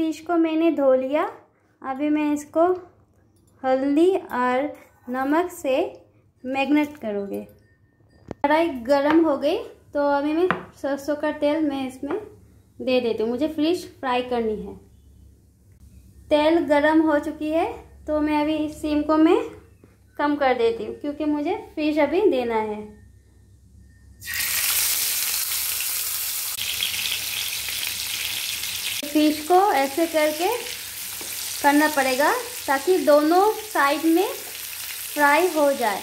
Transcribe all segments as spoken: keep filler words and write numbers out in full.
Fish को मैंने धो लिया। अभी मैं इसको हल्दी और नमक से मैरिनेट करूँगी। कढ़ाई गरम हो गई तो अभी मैं सरसों का तेल मैं इसमें दे देती हूँ। मुझे फ़िश फ्राई करनी है। तेल गरम हो चुकी है तो मैं अभी इस सिम को मैं कम कर देती हूँ क्योंकि मुझे फ़िश अभी देना है। फ़िश को ऐसे करके करना पड़ेगा ताकि दोनों साइड में फ्राई हो जाए।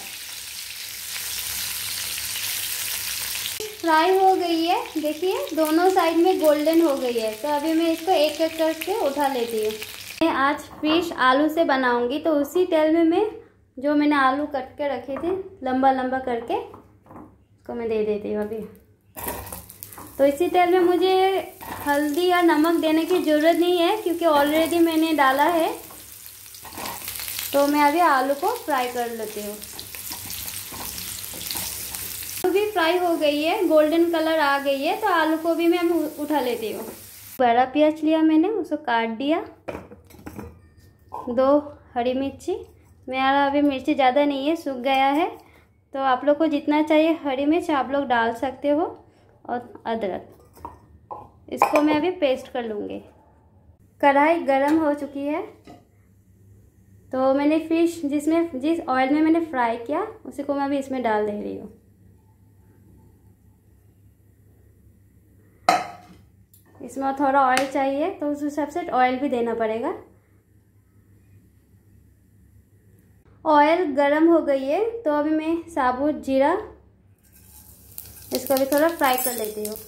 फ्राई हो गई है, देखिए दोनों साइड में गोल्डन हो गई है। तो अभी मैं इसको एक एक करके उठा लेती हूँ। मैं आज फ़िश आलू से बनाऊंगी तो उसी तेल में मैं जो मैंने आलू कट के रखे थे लंबा लंबा करके उसको मैं दे देती हूँ अभी। तो इसी तेल में मुझे हल्दी और नमक देने की ज़रूरत नहीं है क्योंकि ऑलरेडी मैंने डाला है। तो मैं अभी आलू को फ्राई कर लेती हूँ। आलू भी फ्राई हो गई है, गोल्डन कलर आ गई है। तो आलू को भी मैं उठा लेती हूँ। बड़ा प्याज लिया मैंने, उसको काट दिया। दो हरी मिर्ची, मेरा अभी मिर्ची ज़्यादा नहीं है, सूख गया है। तो आप लोग को जितना चाहिए हरी मिर्च आप लोग डाल सकते हो। और अदरक, इसको मैं अभी पेस्ट कर लूँगी। कढ़ाई गरम हो चुकी है तो मैंने फ़िश जिसमें जिस ऑयल में मैंने फ्राई किया उसी को मैं अभी इसमें डाल दे रही हूँ। इसमें थोड़ा ऑयल चाहिए तो उस हिसाब से ऑयल भी देना पड़ेगा। ऑयल गरम हो गई है तो अभी मैं साबुत जीरा इसको भी थोड़ा फ्राई कर लेती हूँ।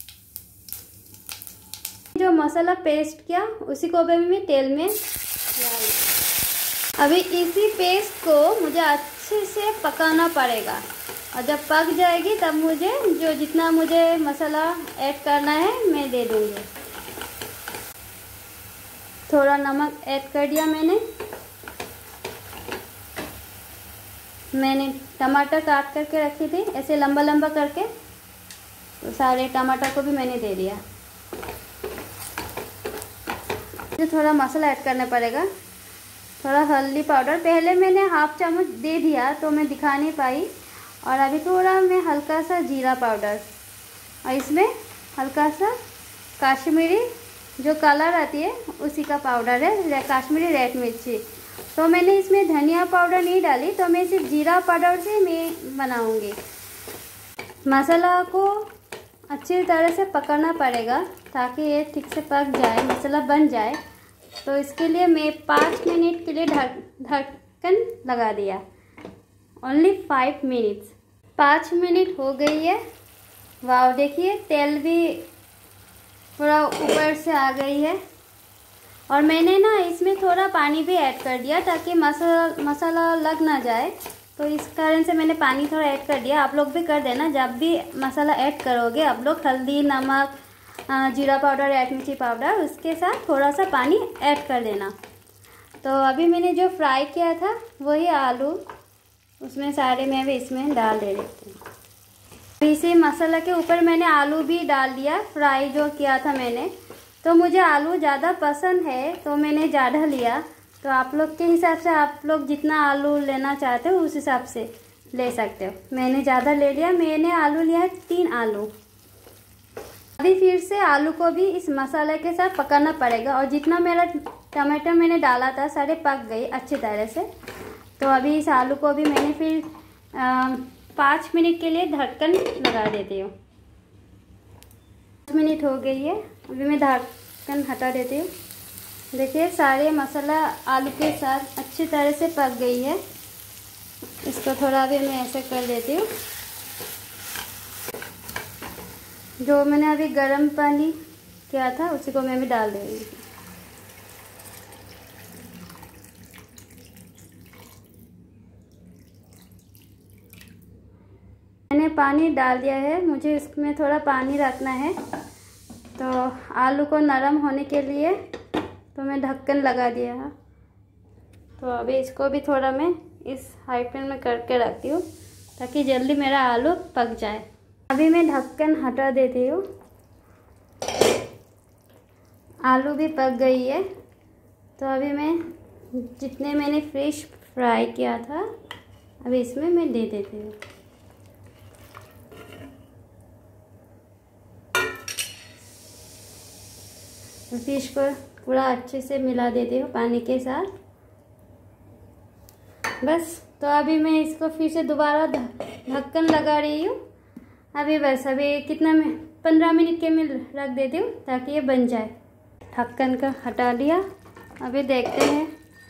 जो मसाला पेस्ट किया उसी को अभी मैं तेल में डाल। अभी इसी पेस्ट को मुझे अच्छे से पकाना पड़ेगा और जब पक जाएगी तब मुझे जो जितना मुझे मसाला ऐड करना है मैं दे दूँगी। थोड़ा नमक ऐड कर दिया मैंने। मैंने टमाटर काट करके रखी थी ऐसे लंबा लंबा करके, तो सारे टमाटर को भी मैंने दे दिया। मुझे थोड़ा मसाला ऐड करना पड़ेगा। थोड़ा हल्दी पाउडर पहले मैंने हाफ चम्मच दे दिया तो मैं दिखा नहीं पाई। और अभी थोड़ा मैं हल्का सा जीरा पाउडर और इसमें हल्का सा कश्मीरी जो कलर आती है उसी का पाउडर है, कश्मीरी रेड मिर्ची। तो मैंने इसमें धनिया पाउडर नहीं डाली, तो मैं सिर्फ जीरा पाउडर से मैं बनाऊंगी। मसाला को अच्छी तरह से पकाना पड़ेगा ताकि ये ठीक से पक जाए, मसाला बन जाए। तो इसके लिए मैं पाँच मिनट के लिए ढक ढक्कन लगा दिया। Only five minutes. पाँच मिनट हो गई है। वाह, देखिए तेल भी थोड़ा ऊपर से आ गई है। और मैंने ना इसमें थोड़ा पानी भी ऐड कर दिया ताकि मसाला मसाला लग ना जाए। तो इस कारण से मैंने पानी थोड़ा ऐड कर दिया। आप लोग भी कर देना, जब भी मसाला ऐड करोगे आप लोग हल्दी, नमक, जीरा पाउडर, रेड मिर्ची पाउडर उसके साथ थोड़ा सा पानी ऐड कर देना। तो अभी मैंने जो फ्राई किया था वही आलू उसमें सारे मैं भी इसमें डाल दे देती हूँ। इसी मसाला के ऊपर मैंने आलू भी डाल दिया, फ्राई जो किया था मैंने। तो मुझे आलू ज़्यादा पसंद है तो मैंने ज़्यादा लिया। तो आप लोग के हिसाब से आप लोग जितना आलू लेना चाहते हो उस हिसाब से ले सकते हो। मैंने ज़्यादा ले लिया, मैंने आलू लिया है तीन आलू। अभी फिर से आलू को भी इस मसाले के साथ पकाना पड़ेगा। और जितना मेरा टमाटर मैंने डाला था सारे पक गई अच्छी तरह से। तो अभी इस आलू को भी मैंने फिर पाँच मिनट के लिए ढक्कन लगा देती हूँ। पाँच मिनट हो गई है, अभी मैं ढक्कन हटा देती हूँ। देखिए सारे मसाला आलू के साथ अच्छी तरह से पक गई है। इसको थोड़ा भी मैं ऐसे कर देती हूँ। जो मैंने अभी गर्म पानी किया था उसी को मैं भी डाल दूँगी। मैंने पानी डाल दिया है, मुझे इसमें थोड़ा पानी रखना है। तो आलू को नरम होने के लिए तो मैं ढक्कन लगा दिया है। तो अभी इसको भी थोड़ा मैं इस हाई फ्लेम में करके रखती हूँ ताकि जल्दी मेरा आलू पक जाए। अभी मैं ढक्कन हटा देती हूँ। आलू भी पक गई है। तो अभी मैं जितने मैंने फिश फ्राई किया था अभी इसमें मैं दे देती हूँ। फिश को पूरा अच्छे से मिला देती हूँ पानी के साथ। बस तो अभी मैं इसको फिर से दोबारा ढक्कन लगा रही हूँ। अभी बस अभी कितना मैं पंद्रह मिनट के में रख देती हूँ ताकि ये बन जाए। ढक्कन का हटा दिया। अभी देखते हैं।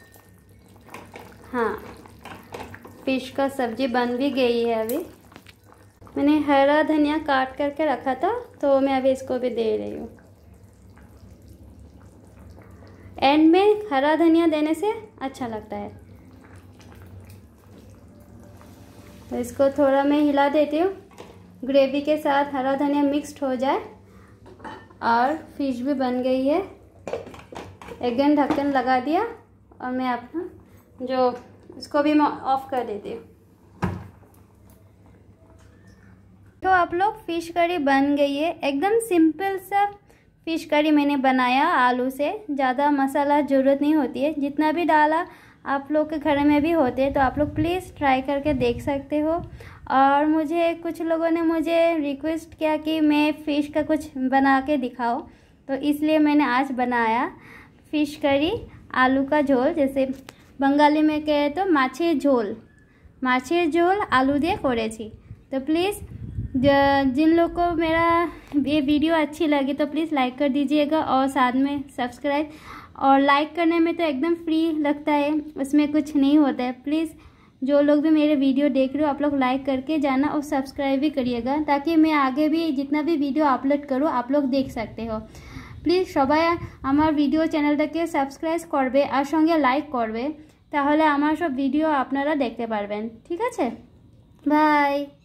हाँ, फिश का सब्जी बन भी गई है। अभी मैंने हरा धनिया काट करके रखा था तो मैं अभी इसको भी दे रही हूँ। एंड में हरा धनिया देने से अच्छा लगता है। तो इसको थोड़ा मैं हिला देती हूँ, ग्रेवी के साथ हरा धनिया मिक्स्ड हो जाए। और फिश भी बन गई है। अगेन ढक्कन लगा दिया और मैं अपना जो इसको भी मैं ऑफ कर देती हूँ। तो आप लोग फिश करी बन गई है। एकदम सिंपल सा फिश करी मैंने बनाया आलू से। ज़्यादा मसाला ज़रूरत नहीं होती है। जितना भी डाला आप लोग के घर में भी होते हैं तो आप लोग प्लीज़ ट्राई करके देख सकते हो। और मुझे कुछ लोगों ने मुझे रिक्वेस्ट किया कि मैं फ़िश का कुछ बना के दिखाओ, तो इसलिए मैंने आज बनाया फ़िश करी आलू का झोल। जैसे बंगाली में कहे तो माछेर झोल, माछेर झोल आलू दिए करेছি। तो प्लीज़ जिन लोग को मेरा ये वीडियो अच्छी लगी तो प्लीज़ लाइक कर दीजिएगा और साथ में सब्सक्राइब। और लाइक करने में तो एकदम फ्री लगता है, उसमें कुछ नहीं होता है। प्लीज़ जो लोग भी मेरे वीडियो देख रहे हो आप लोग लाइक करके जाना और सब्सक्राइब भी करिएगा ताकि मैं आगे भी जितना भी वीडियो अपलोड करूँ आप लोग देख सकते हो। प्लीज़ सबाई आमार वीडियो चैनलटाके सबस्क्राइब करबे और संगे लाइक करबे, ताहले आमार सब वीडियो आपनारा देखते पारबेन। ठीक आछे, बाय।